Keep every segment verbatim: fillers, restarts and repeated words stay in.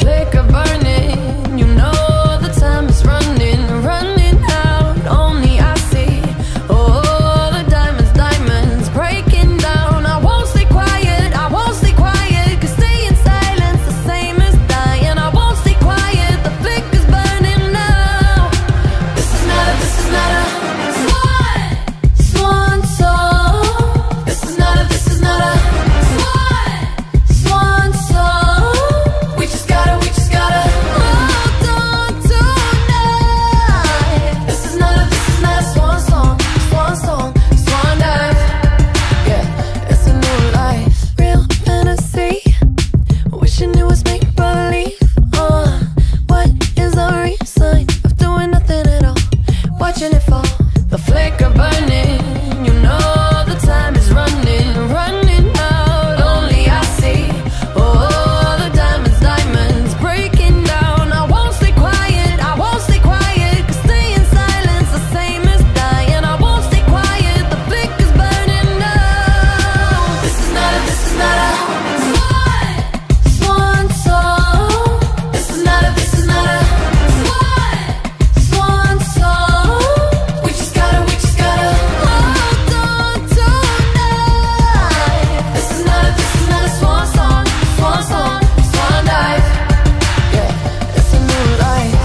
flicker burning. You know the time is running, running out. Only I see all the diamonds, diamonds breaking down. I won't stay quiet, I won't stay quiet, 'cause staying silent's the same as dying. I won't stay quiet, the flicker's burning now. This is not a, this is not a swan, swan song. This is not a, this is not a swan, swan song. We just gotta, we just gotta hold on tonight. This is not a, this is not a swan song, swan song, swan dive. Yeah, it's a new life, real fantasy. Wishing it was make believe. Uh, what is the reason of doing nothing at all? Watching it fall, the flicker burning. You know the time is running, running out. Only I see all the diamonds, diamonds breaking down. I won't stay quiet, I won't stay quiet, 'cause staying silent's the same as dying. I won't stay quiet, the flicker's burning now. This is not a, this is not a swan, swan song. This is not a, this is not a swan, swan song. We just gotta, we just gotta hold on tonight. This is not a, this is not a swan song, swan song, swan dive. Yeah, it's a new life.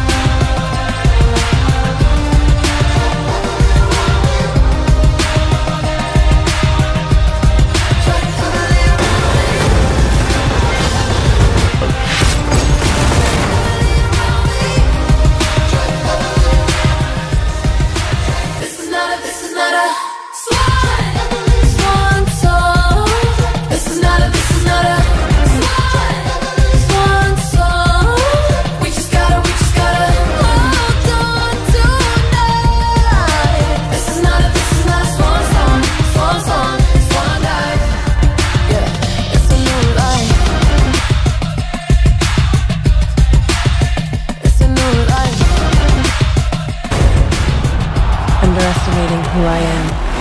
This is not a, this is not a swan, swan song. This is not a, this is not a swan, swan song. We just gotta, we just gotta hold on tonight. This is not a, this is not a swan song, swan song, swan dive. Yeah, it's a new life. It's a new life. Underestimating who I am.